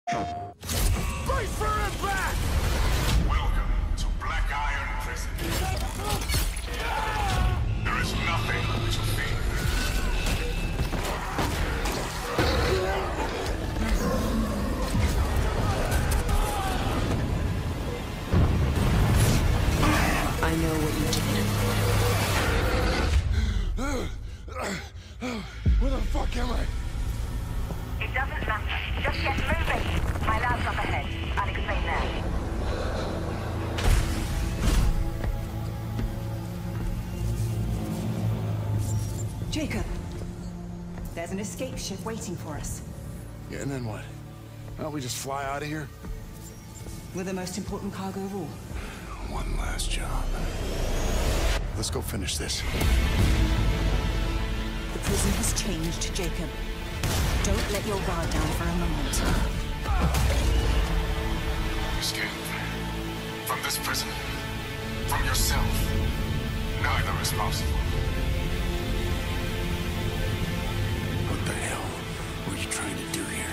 Brace for impact! Welcome to Black Iron Prison. There is nothing to fear. I know what you did. Where the fuck am I? It doesn't matter. Just get moving. My lab's up ahead. I'll explain there. Jacob, there's an escape ship waiting for us. Yeah, and then what? Why don't we just fly out of here? With the most important cargo of all. One last job. Let's go finish this. The prison has changed, Jacob. Don't let your guard down for a moment. Escape. From this prison. From yourself. Neither is possible. What the hell were you trying to do here?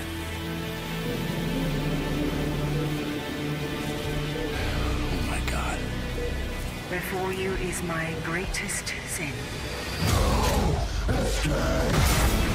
Oh my God. Before you is my greatest sin. No! Escape!